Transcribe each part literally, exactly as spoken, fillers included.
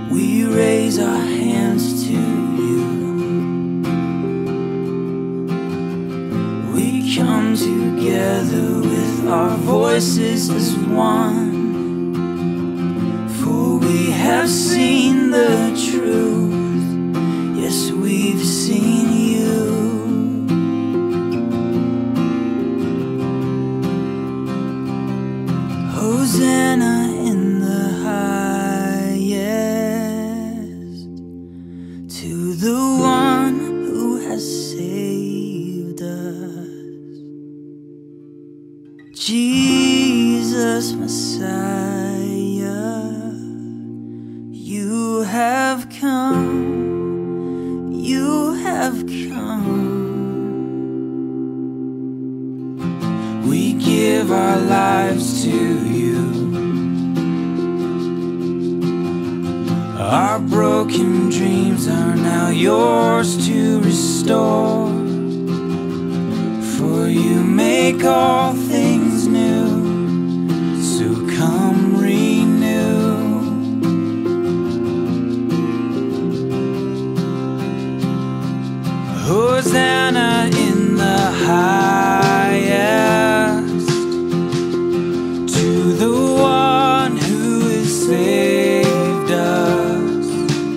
we raise our hands to you. We come together with our voices as one, for we have seen the truth. Yes, we've seen you. Hosanna in the highest, to the one who has saved us, Jesus Messiah. You have come, you have come. We give our lives to you. Our broken dreams are now yours to restore, for you make all things new. So come renew. Hosanna in the highest, to the one who has saved us,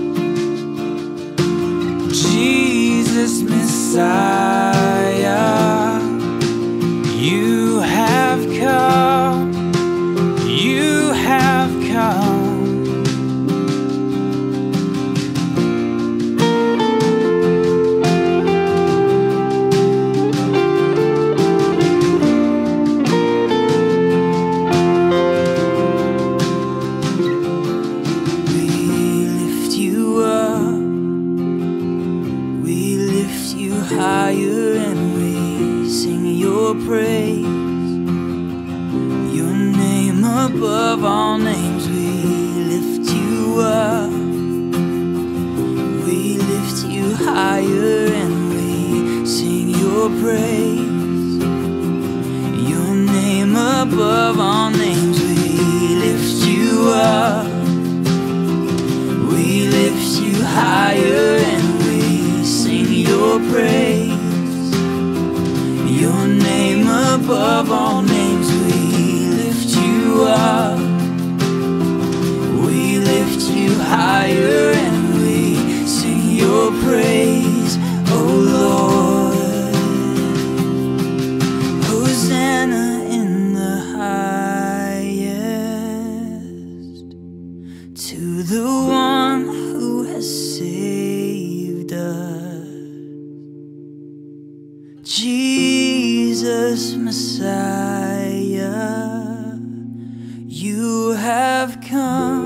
Jesus Messiah. You have come, you have come. Higher and we sing your praise, your name above all names. We lift you up, we lift you higher and we sing your praise, your name above all names. We lift you up, we lift you higher and your praise, your name above all names. We lift you up, we lift you higher and we sing your praise, oh Lord. Hosanna in the highest, to the one who has saved us, Jesus Messiah. You have come.